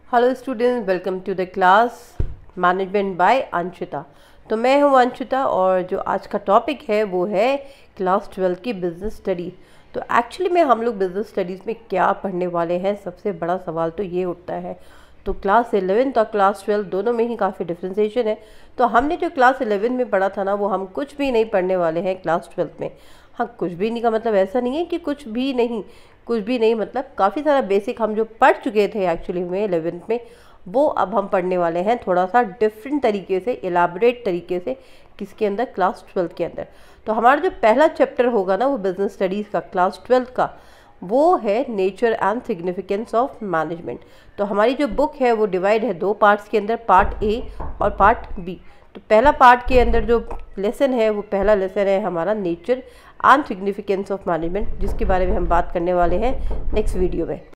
Hello students, welcome to the class management by Anshita. तो मैं हूँ अंशिता और जो आज का टॉपिक है वो है क्लास 12 की बिज़नेस स्टडी। तो एक्चुअली में हम लोग बिज़नेस स्टडीज़ में क्या पढ़ने वाले हैं, सबसे बड़ा सवाल तो ये उठता है। तो क्लास 11 और क्लास 12 दोनों में ही काफ़ी डिफ्रेंसिएशन है। तो हमने जो क्लास 11 में पढ़ा था ना, वो हम कुछ भी नहीं पढ़ने वाले हैं क्लास 12 में। हाँ, कुछ भी नहीं का मतलब ऐसा नहीं है कि कुछ भी नहीं मतलब काफ़ी सारा बेसिक हम जो पढ़ चुके थे एक्चुअली में 11th में, वो अब हम पढ़ने वाले हैं थोड़ा सा डिफरेंट तरीके से, एलाबोरेट तरीके से। किसके अंदर? क्लास 12 के अंदर। तो हमारा जो पहला चैप्टर होगा ना, वो बिजनेस स्टडीज़ का क्लास 12 का, वो है nature and significance of management. तो हमारी जो बुक है वो डिवाइड है दो पार्ट्स के अंदर, पार्ट ए और पार्ट बी। तो पहला पार्ट के अंदर जो लेसन है, वो पहला लेसन है हमारा nature and significance of management, जिसके बारे में हम बात करने वाले हैं नेक्स्ट वीडियो में।